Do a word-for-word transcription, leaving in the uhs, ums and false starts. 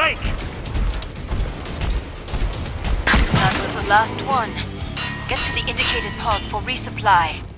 strike! That was the last one. Get to the indicated pod for resupply.